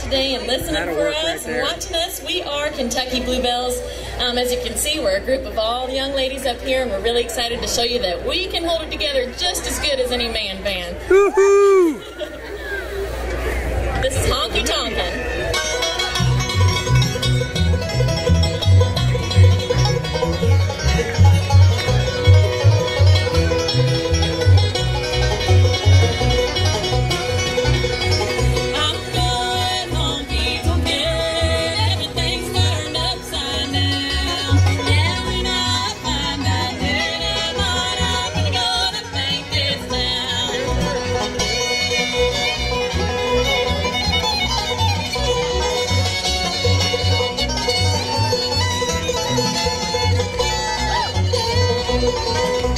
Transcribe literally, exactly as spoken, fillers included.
today and listening That'll for work us right and watching us. We are Kentucky Bluebells. Um, as you can see, we're a group of all the young ladies up here, and we're really excited to show you that we can hold it together just as good as any man band. Woohoo! This is Honky Tonkin. Thank you.